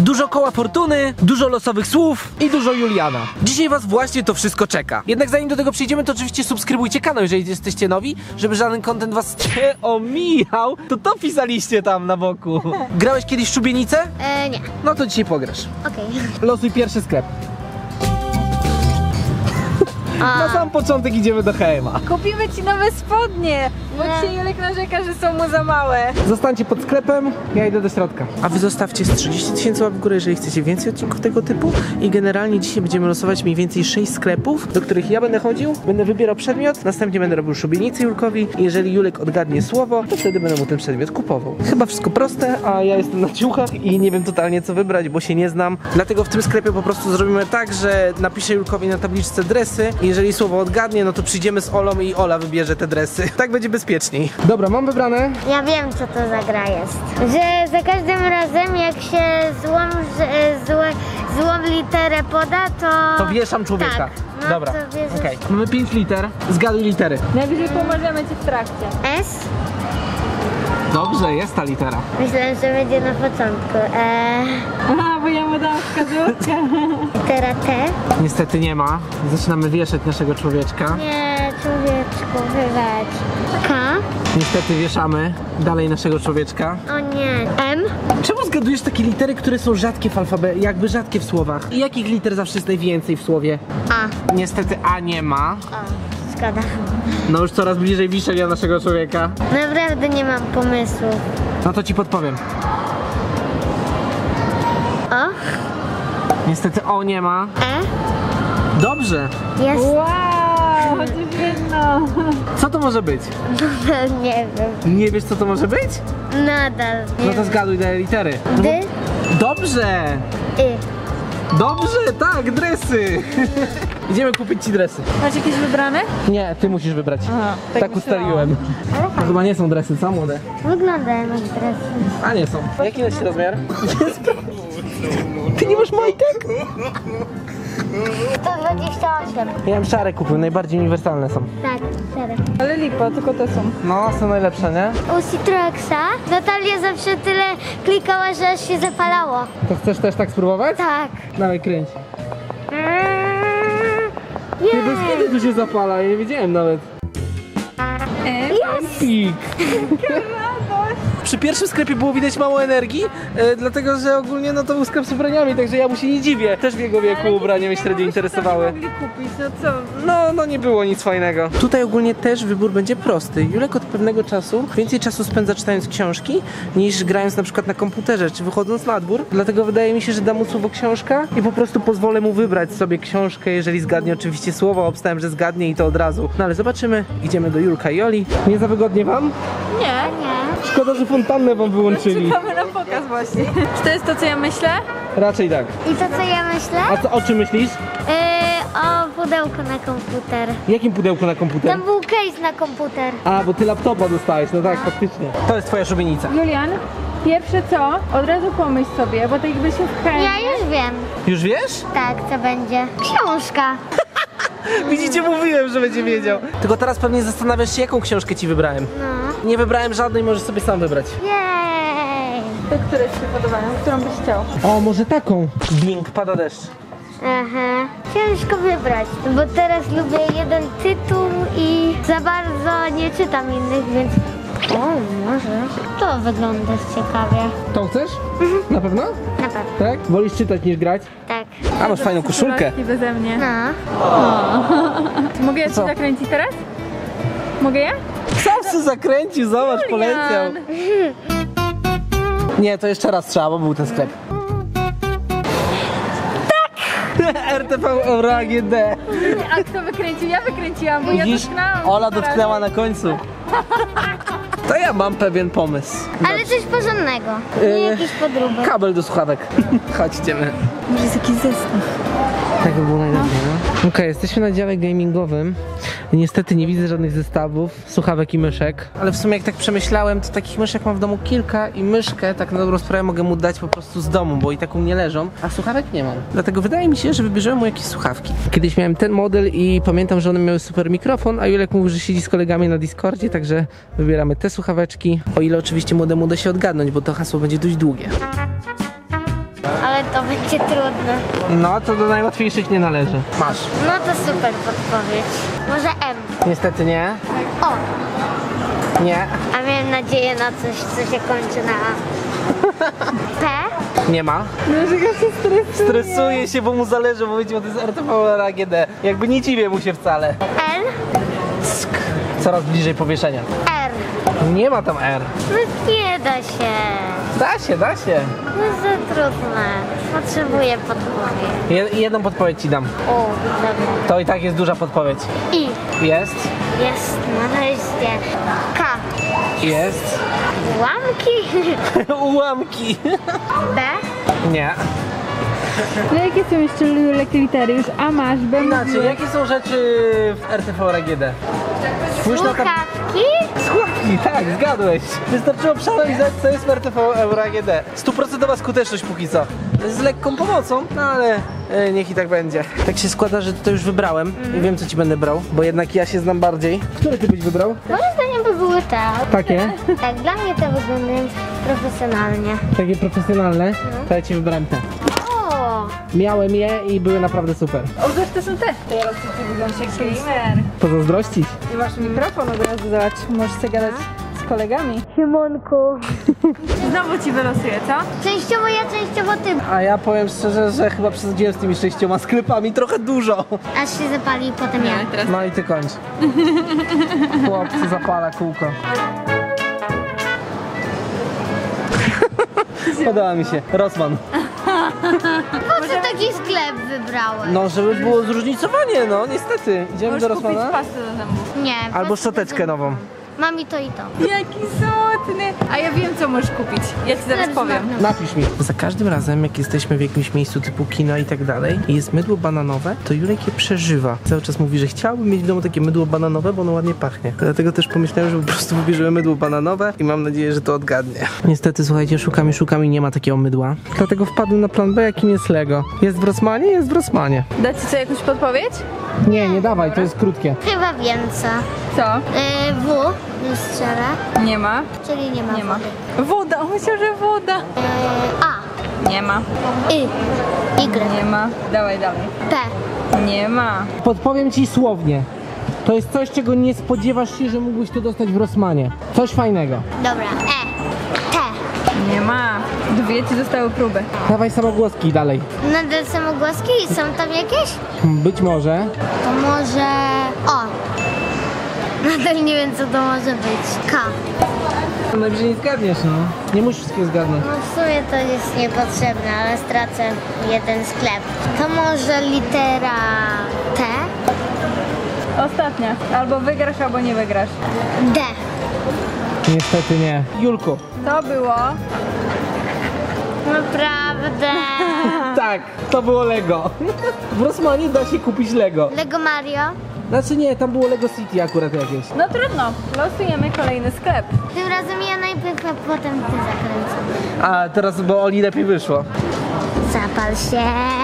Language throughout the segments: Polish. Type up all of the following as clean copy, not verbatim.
Dużo koła fortuny, dużo losowych słów i dużo Juliana. Dzisiaj was właśnie to wszystko czeka. Jednak zanim do tego przejdziemy, to oczywiście subskrybujcie kanał, jeżeli jesteście nowi, żeby żaden content was nie omijał. To pisaliście tam na boku. Grałeś kiedyś w szubienicę? Nie. No to dzisiaj pograsz. Okej. Losuj pierwszy sklep. Na sam początek idziemy do H&M. Kupimy ci nowe spodnie, bo dzisiaj Julek narzeka, że są mu za małe. Zostańcie pod sklepem, ja idę do środka. A wy zostawcie z 30 000 łap w górę, jeżeli chcecie więcej odcinków tego typu. I generalnie dzisiaj będziemy losować mniej więcej 6 sklepów, do których ja będę chodził, będę wybierał przedmiot, następnie będę robił szubienicę Julkowi. I jeżeli Julek odgadnie słowo, to wtedy będę mu ten przedmiot kupował. Chyba wszystko proste, a ja jestem na ciuchach i nie wiem totalnie co wybrać, bo się nie znam. Dlatego w tym sklepie po prostu zrobimy tak, że napiszę Julkowi na tabliczce dresy. Jeżeli słowo odgadnie, no to przyjdziemy z Olą i Ola wybierze te dresy. Tak będzie bezpieczniej. Dobra, mam wybrane. Ja wiem, co to za gra jest. Że za każdym razem, jak się złą literę poda, To wieszam człowieka. Tak. No, Dobra, to bierzesz... okej. Mamy 5 liter. Zgaduj litery. Najwyżej pomożemy ci w trakcie. S? Dobrze, jest ta litera. Myślałem, że będzie na początku. Aha, bo ja mu dam wskazówkę. Litera T? Niestety nie ma. Zaczynamy wieszać naszego człowieczka. Nie, człowieczku, wybacz. K? Niestety wieszamy dalej naszego człowieczka. O nie. M? Czemu zgadujesz takie litery, które są rzadkie w alfabecie, jakby rzadkie w słowach? I jakich liter zawsze jest najwięcej w słowie? A. Niestety A nie ma. O, szkoda. No już coraz bliżej wiszenia naszego człowieka. Naprawdę nie mam pomysłu. No to ci podpowiem. O? Niestety O nie ma. E? Dobrze. Jest. Wow, chociaż jedno. Co to może być? Nie wiem. Nie wiesz co to może być? Nadal. Nie No to zgaduj te litery. No D? Dobrze. Y. Dobrze, tak, dresy. Idziemy kupić ci dresy. Masz jakieś wybrane? Nie, ty musisz wybrać. Aha, tak myślałam. ustaliłem. To chyba nie są dresy, co młode? Wyglądają jak dresy. A nie są. Jaki jest rozmiar? Ty nie masz majtek? 128. Ja bym szare kupił, najbardziej uniwersalne są. Tak, cztery. Ale lipa, tylko te są. No, są najlepsze, nie? U Citroxa Natalia zawsze tyle klikała, że aż się zapalało. To chcesz też tak spróbować? Tak. Dawaj, kręć. Nie, bez kiedy tu się zapala, ja nie wiedziałem nawet. Pik! Przy pierwszym sklepie było widać mało energii, dlatego że ogólnie no to był sklep z ubraniami, także ja mu się nie dziwię. Też w jego wieku ubrania mnie średnio interesowały. Mogli kupić, no co? No nie było nic fajnego. Tutaj ogólnie też wybór będzie prosty. Julek od pewnego czasu więcej czasu spędza czytając książki, niż grając na przykład na komputerze, czy wychodząc na dwór. Dlatego wydaje mi się, że dam mu słowo książka i po prostu pozwolę mu wybrać sobie książkę, jeżeli zgadnie oczywiście słowo. Obstałem, że zgadnie i to od razu. No ale zobaczymy. Idziemy do Julka i Oli. Nie za wygodnie wam? Nie. Szkoda, że fontannę wam wyłączyli. Czekamy na pokaz właśnie. Czy to jest to, co ja myślę? Raczej tak. I to co ja myślę? A o czym myślisz? O pudełko na komputer. Jakim pudełku na komputer? Tam był case na komputer. A, bo ty laptopa dostałeś, no tak, faktycznie. To jest twoja szubienica. Julian, pierwsze co? Od razu pomyśl sobie, bo tak jakbyśmy w H&M. Ja już wiem. Już wiesz? Tak, co będzie. Książka. Widzicie, mówiłem, że będzie wiedział. Tylko teraz pewnie zastanawiasz się, jaką książkę ci wybrałem. No. Nie wybrałem żadnej, możesz sobie sam wybrać. Jej. To które ci się podobają? Którą byś chciał? O, może taką. Bing, pada deszcz. Aha. Ciężko wybrać, bo teraz lubię jeden tytuł i za bardzo nie czytam innych, więc... O, może. To wygląda ciekawie. Tą chcesz? Na pewno? Na pewno. Tak? Wolisz czytać niż grać? Tak. A, masz fajną koszulkę. I beze mnie. No. Mogę ja ci Co? zakręcić teraz? Mogę ja? Sam się zakręcił, zobacz, poleciał. Nie, to jeszcze raz trzeba, bo był ten sklep. Tak! RTV Euro AGD. A kto wykręcił? Ja wykręciłam, bo Widzisz? ja dotknęłam. Ola dotknęła na końcu. To ja mam pewien pomysł. Ale coś porządnego. Nie jakiś podróbek. Kabel do słuchawek. Chodź, idziemy. Może jest jakiś zestaw. Tak by było najlepiej, no. Okej, jesteśmy na dziale gamingowym. Niestety nie widzę żadnych zestawów, słuchawek i myszek. Ale w sumie jak tak przemyślałem, to takich myszek mam w domu kilka i myszkę tak na dobrą sprawę mogę mu dać po prostu z domu, bo i tak u mnie leżą, a słuchawek nie mam. Dlatego wydaje mi się, że wybierzemy mu jakieś słuchawki. Kiedyś miałem ten model i pamiętam, że one miały super mikrofon, a Julek mówił, że siedzi z kolegami na Discordzie, także wybieramy te słuchaweczki. O ile oczywiście młodemu uda się odgadnąć, bo to hasło będzie dość długie. Ale to będzie trudne. No, to do najłatwiejszych nie należy. Masz. No to super podpowiedź. Może M. Niestety nie. O, Nie. a miałem nadzieję na coś, co się kończy na A. P. Nie ma. Dlaczego się stresuje? Stresuje się, bo mu zależy, bo wiecie, bo to jest RTV AGD. Jakby nie dziwię mu się wcale. L. Coraz bliżej powieszenia. R. Nie ma tam R. No nie da się. Da się. No za trudne. Potrzebuję podpowiedź. Jedną podpowiedź ci dam. O, dobra. To i tak jest duża podpowiedź. I. Jest. Jest, nareszcie. K. Jest. Ułamki. Ułamki. B. Nie. No jakie są jeszcze lekkie litery? Już A masz, B Inaczej, mówiłeś. jakie są rzeczy w RTV AGD? Spójrz na Słuchawki. Słuchawki, tak, zgadłeś. Wystarczyło przeanalizować, co jest w RTV AGD. 100% skuteczność póki co. Z lekką pomocą, no ale niech i tak będzie. Tak się składa, że to już wybrałem i wiem, co ci będę brał, bo jednak ja się znam bardziej. Które ty byś wybrał? Moim zdaniem by były te. Takie? Tak, dla mnie to wyglądają profesjonalnie. Takie profesjonalne? To ja ci wybrałem te. O, Miałem je i były naprawdę super. O, zobacz, to są te. Teraz ty wyglądasz jak gamer. Pozazdrościć? I masz mikrofon od razu, zobacz. Możesz sobie gadać z kolegami. Siemonku. Znowu ci wylosuję, co? Częściowo ja, częściowo ty. A ja powiem szczerze, że chyba przesadziłem z tymi 6 sklepami trochę dużo. Aż się zapali i potem ja. Teraz No i ty kończ. Chłopcy zapala kółko. Podoba mi się. Rossmann. Po co taki sklep wybrałem? No, żeby było zróżnicowanie, no niestety. Idziemy możesz do kupić Rossmana? pastę do zębów. Nie. Albo po co szczoteczkę to nową. Mam i to i to. Jaki smutny. A ja wiem, co możesz kupić. Ja ci zaraz powiem. Napisz mi. Za każdym razem, jak jesteśmy w jakimś miejscu typu kino i tak dalej i jest mydło bananowe, to Julek je przeżywa. Cały czas mówi, że chciałby mieć w domu takie mydło bananowe, bo ono ładnie pachnie. Dlatego też pomyślałem, że po prostu wybierzemy mydło bananowe i mam nadzieję, że to odgadnie. Niestety, słuchajcie, szukam i nie ma takiego mydła. Dlatego wpadłem na plan B, jakim jest Lego. Jest w Rossmanie? Jest w Rossmanie. Da ci co, jakąś podpowiedź? Nie dawaj, to jest krótkie. Chyba wiem co. Co? W. Nie strzelę. Nie ma. Czyli nie ma. Nie ma. wody. Woda, on myślał, że woda. A. Nie ma. Y. Nie ma. Dawaj dalej. P. Nie ma. Podpowiem ci słownie. To jest coś, czego nie spodziewasz się, że mógłbyś to dostać w Rossmanie. Coś fajnego. Dobra. T. Nie ma. Dwie ci zostały próby. Dawaj samogłoski dalej. Nadal samogłoski? Są tam jakieś? Być może. To może... O. Nadal nie wiem co to może być. K. Najwyżej nie zgadniesz, no. Nie musisz wszystkiego zgadnąć. No w sumie to jest niepotrzebne, ale stracę jeden sklep. To może litera T? Ostatnia. Albo wygrasz, albo nie wygrasz. D. Niestety nie. Julku. To było... Naprawdę. Tak, to było Lego. W Rossmanie da się kupić Lego. Lego Mario. Znaczy nie, tam było Lego City akurat jakieś. No trudno. Losujemy kolejny sklep. Tym razem ja najpierw, a potem ty zakręcę. A teraz, bo Oli lepiej wyszło. Zapal się.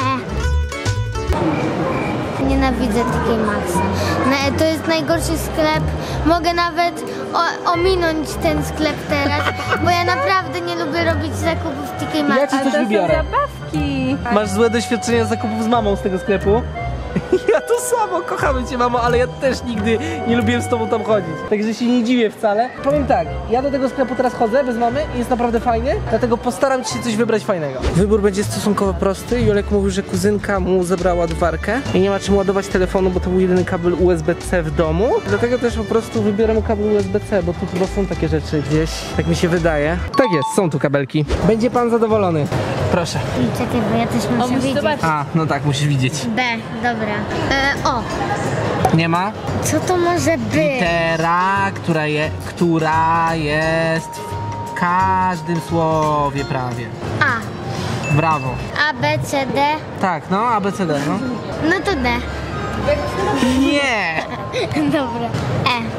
Nienawidzę takiej Maxa. To jest najgorszy sklep. Mogę nawet ominąć ten sklep teraz, bo ja naprawdę nie lubię robić zakupów w TK Maxx. Ja ci Ale coś to są wybiorę. zabawki. Masz złe doświadczenia z zakupów z mamą z tego sklepu? Ja to samo, kochamy cię mamo, ale ja też nigdy nie lubiłem z tobą tam chodzić. Także się nie dziwię wcale. Powiem tak, ja do tego sklepu teraz chodzę bez mamy i jest naprawdę fajny, dlatego postaram ci się coś wybrać fajnego. Wybór będzie stosunkowo prosty. Julek mówił, że kuzynka mu zabrała ładowarkę i nie ma czym ładować telefonu, bo to był jedyny kabel USB-C w domu. Dlatego też po prostu wybiorę mu kabel USB-C, bo tu chyba są takie rzeczy gdzieś, tak mi się wydaje. Tak jest, są tu kabelki. Będzie pan zadowolony. Proszę. Czekaj, bo ja też muszę musisz widzieć. zobaczyć. A, no tak, musisz widzieć. B, dobra. O, Nie ma? co to może być? Litera, która jest w każdym słowie prawie. A. Brawo. A, B, C, D. Tak, no, ABCD, no. No to D. Nie! Dobra.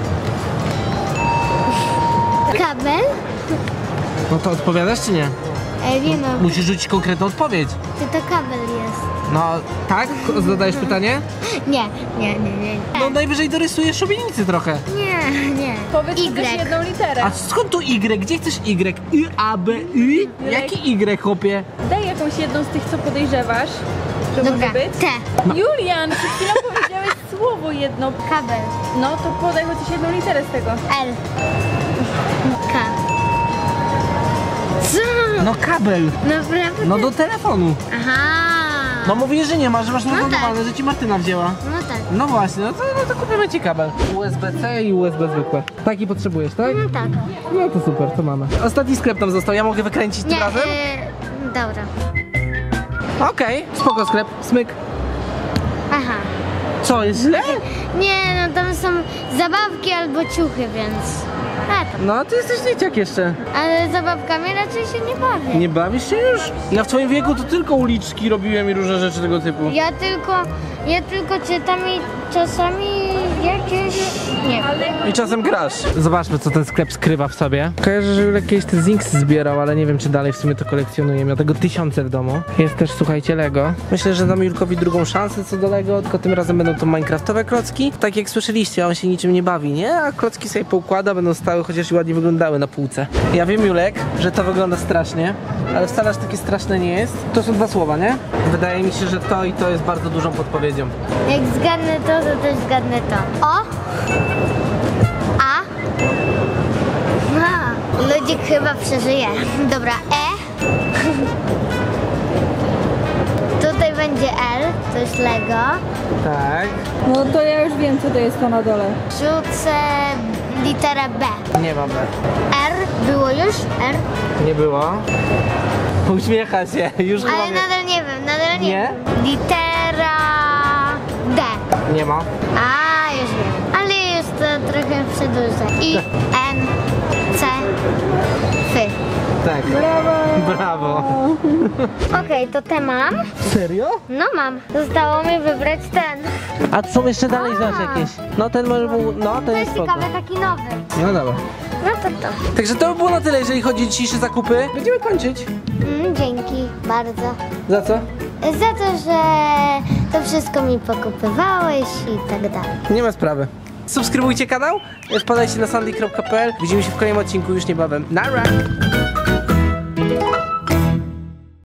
E. Kabel? No to odpowiadasz czy nie? Nie no, Musisz rzucić konkretną odpowiedź. to kabel jest. No, tak? Zadajesz pytanie? Nie. No najwyżej dorysujesz szubienicy trochę. Nie. Powiedz mi też jedną literę. A skąd tu Y? Gdzie chcesz Y? Y, A, B, Y? Jaki Y, chłopie? Daj jakąś jedną z tych, co podejrzewasz, że Dobra, może być. T. Julian, przed chwilą powiedziałeś słowo jedno. Kabel. No to podaj chociaż jedną literę z tego. L. K. Co? No kabel. Naprawdę? No do telefonu. Aha. No mówisz, że nie masz, że masz rozładowane, tak. że ci Martyna wzięła. No tak. No właśnie, no to kupimy ci kabel. USB-C i USB zwykłe. Taki potrzebujesz, tak? No tak. No to super, to mamy. Ostatni sklep nam został, ja mogę wykręcić tym Nie, razem? dobra. Okej, spoko sklep, smyk. Aha. Co, jest źle? Nie, no tam są zabawki albo ciuchy, więc... No, ty jesteś dzieciak jeszcze. Ale zabawkami raczej się nie bawię. Nie bawisz się już? Ja w twoim wieku to tylko uliczki robiłem i różne rzeczy tego typu. Ja tylko czytam i czasami jakieś... Nie wiem. I czasem grasz. Zobaczmy, co ten sklep skrywa w sobie. Kojarzę, że Julek kiedyś te Zinks zbierał, ale nie wiem, czy dalej w sumie to kolekcjonuje. Miał tego tysiące w domu. Jest też, słuchajcie, Lego. Myślę, że damy Julkowi drugą szansę co do Lego, tylko tym razem będą to minecraftowe klocki. Tak jak słyszeliście, on się niczym nie bawi, nie? A klocki sobie poukłada, będą stały, chociaż i ładnie wyglądały na półce. Ja wiem, Julek, że to wygląda strasznie, ale wcale aż takie straszne nie jest. To są dwa słowa, nie? Wydaje mi się, że to i to jest bardzo dużą podpowiedzią. Jak zgadnę to też zgadnę to. O! A! Ludzik chyba przeżyje. Dobra, E. Tutaj będzie L, to jest Lego. Tak. No to ja już wiem, co to jest to na dole. Rzucę literę B. Nie mam. R było już? R? Nie było. Uśmiecha się, już chyba Ale wie. nadal nie wiem, nadal nie Nie? wiem. Litera D. Nie ma. A, już wiem. Ale jest to trochę przedłużę. I, N, C, F. Tak. Brawo. Okej, to te mam. Serio? No mam. Zostało mi wybrać ten. A tu są jeszcze dalej znasz jakieś. No ten może był, no To ten jest jest spoko. ciekawe, taki nowy. No dobra. No to. Także to by było na tyle, jeżeli chodzi o dzisiejsze zakupy. Będziemy kończyć. Dzięki bardzo. Za co? Za to, że to wszystko mi pokupywałeś i tak dalej. Nie ma sprawy. Subskrybujcie kanał, wpadajcie na sandy.pl. Widzimy się w kolejnym odcinku już niebawem. Nara!